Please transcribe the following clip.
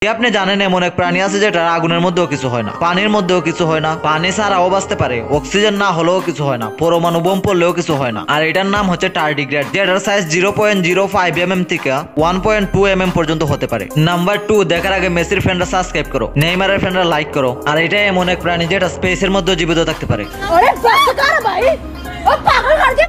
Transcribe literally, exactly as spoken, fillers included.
আপনি জানেন এমন এক প্রাণী আছে যেটা আগুনের মধ্যেও কিছু হয় না, পানির মধ্যেও কিছু হয় না, পানি ছাড়াও বাঁচতে পারে, অক্সিজেন না হলেও কিছু হয় না, পরমাণু বোম পড়লেও কিছু হয় না। আর এটার নাম হচ্ছে টার্ডিগ্রেড, যেটার size zero point zero five M M থেকে one point two M M পর্যন্ত হতে পারে। নাম্বার টু, দেখার আগে মেসির ফ্রেন্ডরা সাবস্ক্রাইব করো, নেইমারের ফ্রেন্ডরা লাইক করো। আর এটা এমন এক প্রাণী যেটা স্পেসের মধ্যে জীবিত থাকতে পারে।